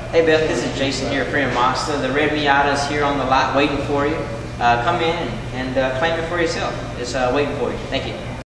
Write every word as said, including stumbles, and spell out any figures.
Hey Beth, this is Jason here at Freeman Mazda. The red Miata is here on the lot waiting for you. Uh, come in and, and uh, claim it for yourself. It's uh, waiting for you. Thank you.